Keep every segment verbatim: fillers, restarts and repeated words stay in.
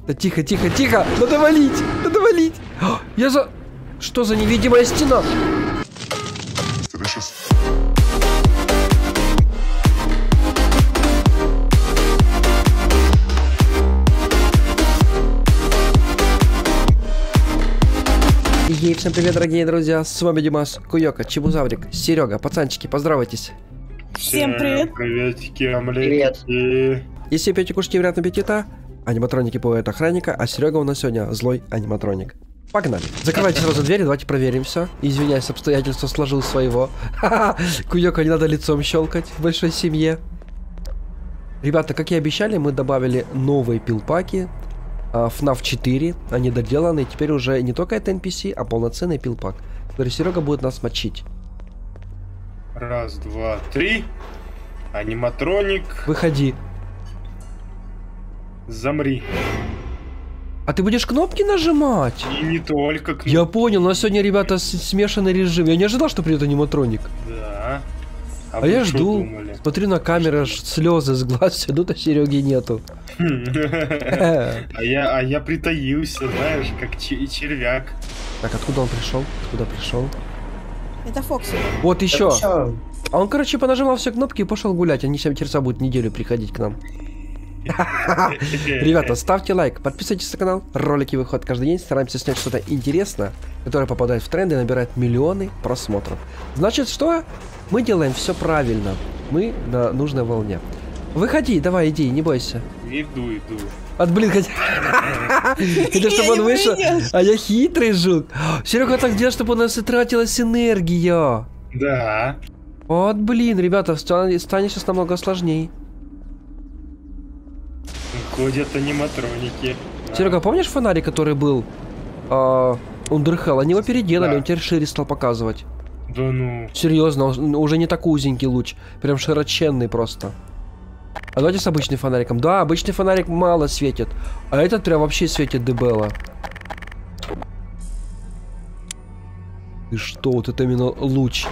Да тихо, тихо, тихо! Надо валить! Надо валить! Я за... Что за невидимая стена? Ей, всем привет, дорогие друзья, с вами Димас, Куёка, Чебузаврик, Серега, пацанчики, поздоровайтесь. Всем привет. Приветики, омлетики. Привет. Если пьете кушки приятного аппетита, аниматроники поэт охранника, а Серега у нас сегодня злой аниматроник. Погнали. Закрывайте сразу двери, давайте проверим все. Извиняюсь, обстоятельства сложил своего. Куёка, не надо лицом щелкать в большой семье. Ребята, как и обещали, мы добавили новые пилпаки. эф наф четыре, они доделаны, теперь уже не только это эн пи си, а полноценный пилпак, который Серега будет нас мочить. Раз, два, три. Аниматроник. Выходи. Замри. А ты будешь кнопки нажимать? И не только кнопки. Я понял, у нас сегодня, ребята, смешанный режим. Я не ожидал, что придет аниматроник. Да. А, а я жду. Думали? Смотрю на камеру, аж слезы с глаз идут, а Сереги нету. А я, а я притаился, знаешь, как червяк. Так, откуда он пришел? Откуда пришел? Это Фокси. Вот еще. А он, короче, понажимал все кнопки и пошел гулять. Они всем терца будут неделю приходить к нам. Ребята, ставьте лайк, подписывайтесь на канал. Ролики выходят каждый день. Стараемся снять что-то интересное, которое попадает в тренды и набирает миллионы просмотров. Значит, что? Мы делаем все правильно. Мы на нужной волне. Выходи, давай, иди, не бойся. Иду, иду. От блин, хотя... Это чтобы он вышел. А я хитрый жук. Серега так делал, чтобы у нас и тратилась энергия. Да. Вот блин, ребята, станет сейчас намного сложнее. Ходят аниматроники. Серега, помнишь фонарик, который был э, Underhell? Они его переделали, да. Он теперь шире стал показывать. Да ну. Серьезно, он уже не такой узенький луч. Прям широченный просто. А давайте с обычным фонариком. Да, обычный фонарик мало светит. А этот прям вообще светит дебело. Ты что, вот это именно луч.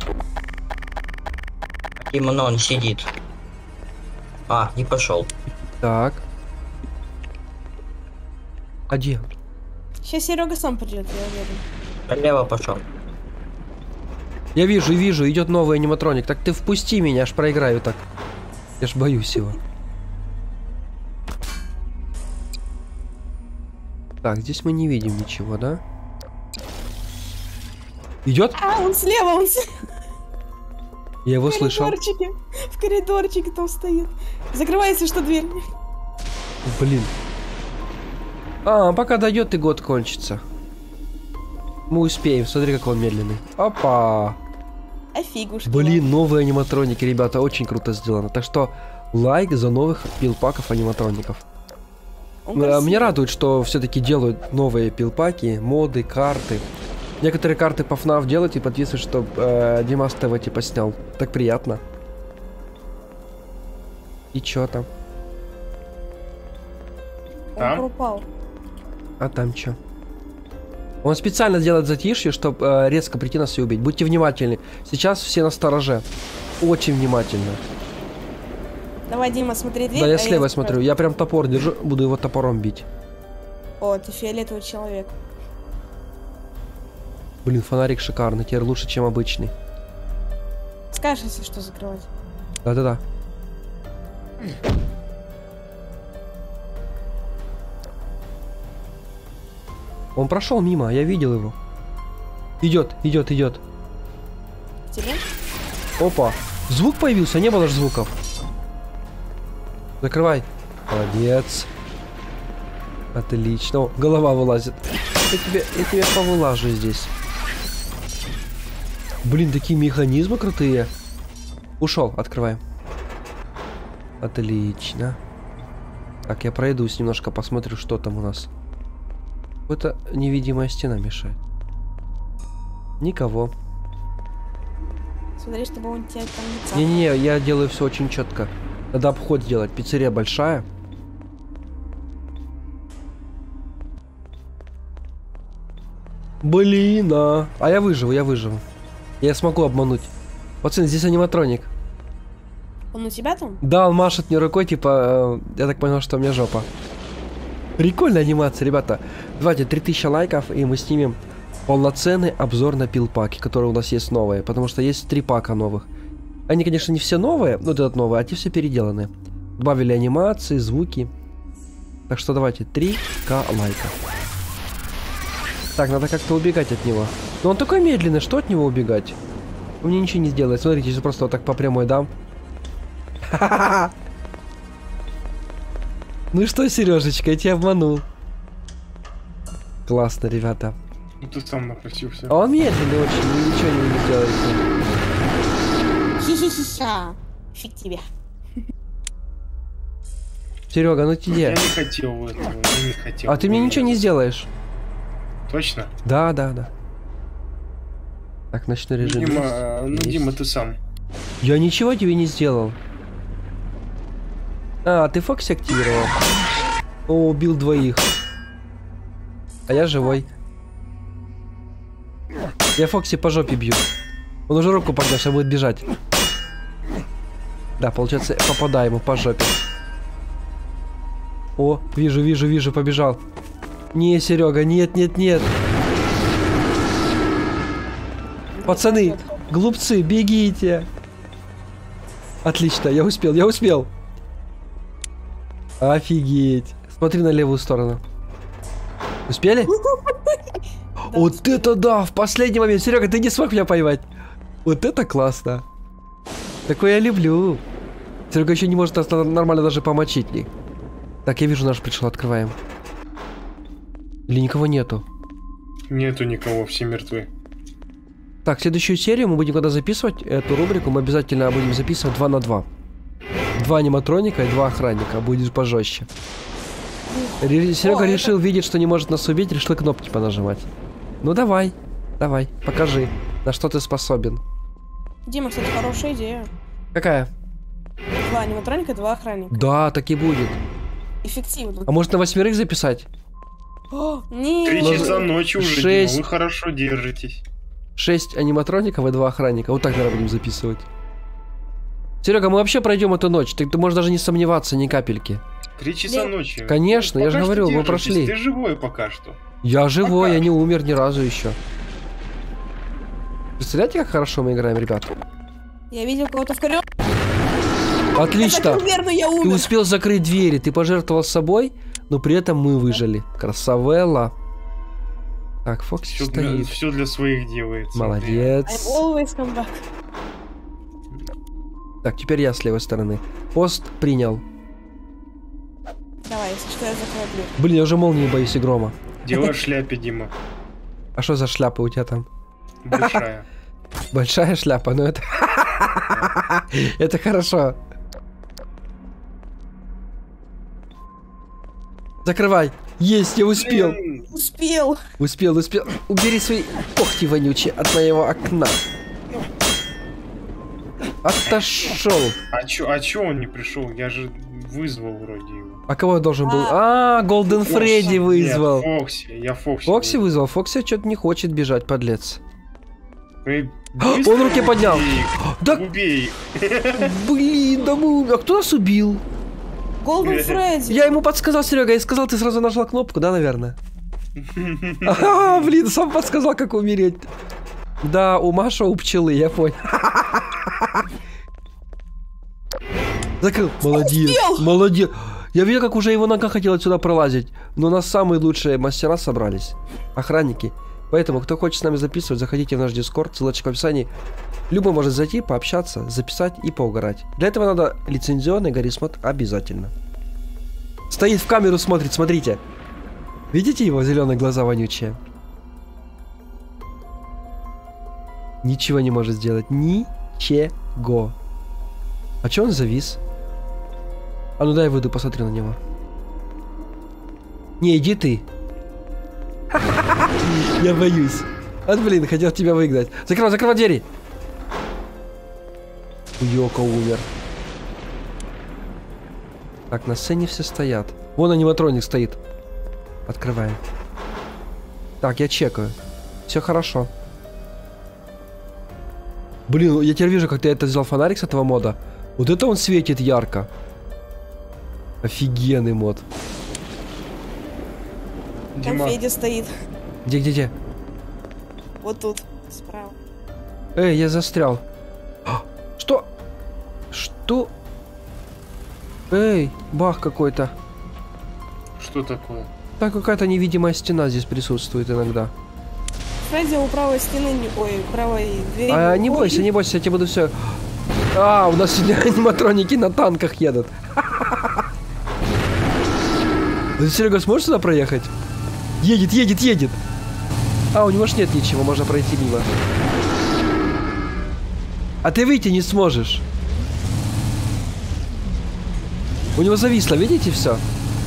Именно он сидит. А, не пошел. Так. А где? Сейчас Серега сам придет, я уверен. Лево пошел. Я вижу, вижу, идет новый аниматроник. Так ты впусти меня, аж проиграю так. Я ж боюсь его. Так, здесь мы не видим ничего, да? Идет? А, он слева, он слева. Я его слышал. В коридорчике там стоит. Закрывается, что дверь. Блин. А, пока дойдет и год кончится. Мы успеем, смотри, как он медленный. Опа. Офигушки. Блин, новые аниматроники, ребята, очень круто сделано. Так что лайк за новых пилпаков аниматроников. Меня радует, что все-таки делают новые пилпаки, моды, карты. Некоторые карты по эф наф делают и подписывают, что э, Димас ТВ типа снял. Так приятно. И чё там? Он пропал. А там чё? Он специально делает затишье, чтобы э, резко прийти нас и убить. Будьте внимательны. Сейчас все на стороже. Очень внимательно. Давай, Дима, смотри дверь. Да, я а слева я смотрю. Я прям топор держу, буду его топором бить. О, ты фиолетовый человек. Блин, фонарик шикарный. Теперь лучше, чем обычный. Скажешь, если что, закрывать. Да-да-да. Он прошел мимо, я видел его. Идет, идет, идет. Тебе? Опа. Звук появился, не было же звуков. Закрывай. Молодец. Отлично. О, голова вылазит. Я тебе, я тебе повылажу здесь. Блин, такие механизмы крутые. Ушел, открываем. Отлично. Так, я пройдусь немножко, посмотрю, что там у нас. Какая-то невидимая стена мешает. Никого. Смотри, чтобы он тебя там не цапал. Не-не-не, я делаю все очень четко. Надо обход сделать. Пиццерия большая. Блин, а. А я выживу, я выживу. Я смогу обмануть. Пацаны, здесь аниматроник. Он у тебя там? Да, он машет мне рукой, типа, э, я так понял, что у меня жопа. Прикольная анимация, ребята. Давайте три тысячи лайков, и мы снимем полноценный обзор на пилпаки, которые у нас есть новые. Потому что есть три пака новых. Они, конечно, не все новые, ну, этот новый, а те все переделаны. Добавили анимации, звуки. Так что давайте три ка лайков. Так, надо как-то убегать от него. Но он такой медленный, что от него убегать? Он мне ничего не сделает. Смотрите, если просто вот так по прямой дам. Ну что, Сережечка, я тебя обманул. Классно, ребята. Ну ты сам напросился. А он медленный очень, вы ничего не сделаете. Хи-хи-хи-ха. Фиг тебе. Серега, ну Я тебе. не хотел этого, я не хотел. А ты мне ничего не сделаешь. Точно? Да, да, да. Так, ночной режим. Дима, э, ну Есть. Дима, ты сам. Я ничего тебе не сделал. А, ты Фокси активировал. О, убил двоих. А я живой. Я Фокси по жопе бью. Он уже руку поднял, сейчас будет бежать. Да, получается, попадаю ему по жопе. О, вижу, вижу, вижу, побежал. Не, Серега, нет, нет, нет. Пацаны, глупцы, бегите. Отлично, я успел, я успел. Офигеть. Смотри на левую сторону. Успели? Вот это да, в последний момент. Серега, ты не смог меня поймать. Вот это классно. Такое я люблю. Серега еще не может нас нормально даже помочить. Так, я вижу, наш пришел, открываем. Или никого нету? Нету никого, все мертвы. Так, следующую серию мы будем, когда записывать эту рубрику, мы обязательно будем записывать два на два. Два аниматроника и два охранника, будет пожестче. Ре- Серега О, решил, видеть, что не может нас убить, решил кнопки понажимать. Ну давай, давай, покажи, на что ты способен. Дима, кстати, хорошая идея. Какая? Два аниматроника, два охранника. Да, так и будет. Эффективно. А может на восьмерых записать? О, Три нет. часа ночи уже, Шесть. Дима, вы хорошо держитесь. Шесть аниматроников и два охранника. Вот так, наверное, будем записывать. Серега, мы вообще пройдем эту ночь. Ты, ты можешь даже не сомневаться ни капельки. Три часа Нет. ночи. Конечно, я же Пока что говорю, мы держитесь, прошли. Ты живой пока что. Я живой, Пока. я не умер ни разу еще. Представляете, как хорошо мы играем, ребят? Я видел кого-то в коридоре. Отлично. Верно, я Ты умер. успел закрыть двери, ты пожертвовал собой, но при этом мы выжили. Красавелла. Так, Фокси Все для, стоит. всё для своих делается. I'm Молодец. always come back. Так, теперь я с левой стороны. Пост принял. Давай, если что, я закрою дверь. Блин, я уже молнии боюсь и грома. Дело в шляпе, Дима. А что за шляпа у тебя там? Большая. Большая шляпа, ну это... Это хорошо. Закрывай. Есть, я успел. Блин, Успел. Успел, успел. Убери свои когти вонючие от моего окна. Отошел. А чё, а чё он не пришел? Я же вызвал вроде его. А кого я должен был? А, Голден Фредди Нет, вызвал. Фокси, я Фокси. Фокси вызвал. Фокси что-то не хочет бежать, подлец. Эй, Он быстро руки поднял. убей их, Да- Убей их. Блин, да мы... А кто нас убил? Голден Фредди. Я ему подсказал, Серега, и сказал, ты сразу нажал кнопку, да, наверное? А, блин, сам подсказал, как умереть. Да, у Маша у пчелы, я понял. Закрыл. Молодец, Успел. молодец. Я видел, как уже его нога хотела отсюда пролазить. Но у нас самые лучшие мастера собрались. Охранники. Поэтому, кто хочет с нами записывать, заходите в наш Дискорд, ссылочка в описании. Любой может зайти, пообщаться, записать и поугарать. Для этого надо лицензионный Гаррисмод обязательно. Стоит в камеру, смотрит, смотрите. Видите его зеленые глаза вонючие? Ничего не может сделать. Ничего. А чё он завис? А ну дай я выйду, посмотри на него. Не, иди ты. Я боюсь. Вот, блин, хотел тебя выгнать. Закрывай, закрывай двери. Йоко умер. Так, на сцене все стоят. Вон аниматроник стоит. Открываем. Так, я чекаю. Все хорошо. Блин, я теперь вижу, как ты это взял фонарик с этого мода. Вот это он светит ярко. Офигенный мод. Там Дима, Федя стоит. Где, где, где? Вот тут, справа. Эй, я застрял. А, что? Что? Эй, бах какой-то. что такое? Так, какая-то невидимая стена здесь присутствует иногда. Фредди у правой стены, не... ой, у правой двери. А, не бойся, не бойся, я тебе буду все... А, у нас сегодня аниматроники на танках едут. Серега, сможешь сюда проехать? Едет, едет, едет. А, у него ж нет ничего, можно пройти мимо. А ты выйти не сможешь. У него зависло, видите, все?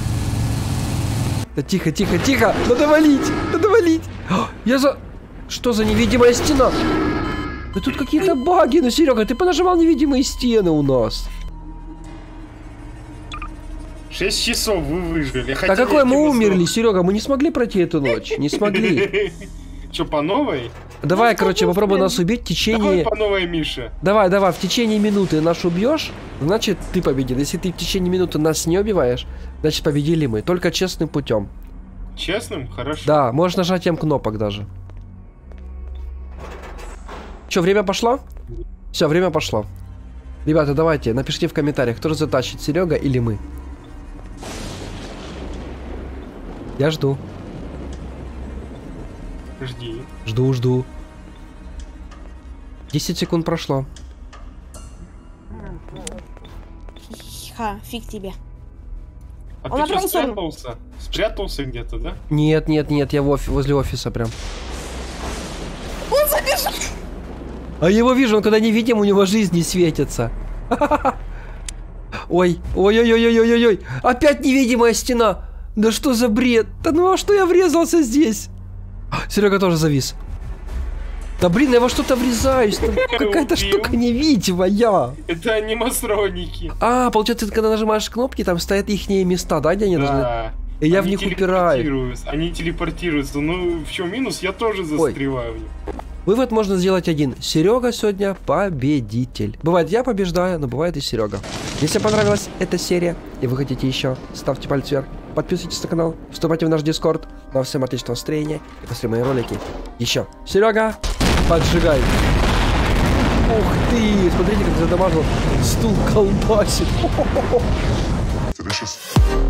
Да тихо, тихо, тихо! Надо валить! Надо валить! О, я за... Что за невидимая стена? Да тут какие-то баги, ну, Серега, ты понажимал невидимые стены у нас. Шесть часов вы выжили. Да какой мы умерли, Серега, мы не смогли пройти эту ночь, не смогли. Че, по новой? Давай, короче, попробуй нас убить в течение... Давай по новой, Миша. Давай, давай, в течение минуты нас убьешь, значит ты победил. Если ты в течение минуты нас не убиваешь, значит победили мы, только честным путем. Честным? Хорошо. Да, можешь нажатием кнопок даже. Че, время пошло? Все, время пошло. Ребята, давайте, напишите в комментариях, кто же затащит, Серега или мы. Я жду. Жди. Жду, жду. десять секунд прошло. Ха, фиг тебе. А Он ты что, отправился. спрятался? Спрятался где-то, да? Нет, нет, нет, я в офи- возле офиса прям. Он забежал! А его вижу, он когда не видим, у него жизнь не светится. Ой, ой-ой-ой-ой-ой-ой. Опять невидимая стена. Да что за бред? Да ну а что я врезался здесь? Серега тоже завис. Да блин, я во что-то врезаюсь. Там какая-то Убил. штука невидимая. Это аниматроники. А, получается, ты когда нажимаешь кнопки, там стоят их места, да, где они должны? Да. И я в Они них упираю. телепортируются, Они телепортируются. Ну, в чем минус? Я тоже застреваю. в них. Вывод можно сделать один. Серега сегодня победитель. Бывает, я побеждаю, но бывает и Серега. Если понравилась эта серия и вы хотите еще, ставьте палец вверх, подписывайтесь на канал, вступайте в наш дискорд. Ну а всем отличного настроения и посмотрим мои ролики. Еще. Серега, поджигай. Ух ты, смотрите, как задамажил. Стул колбасит. Delicious.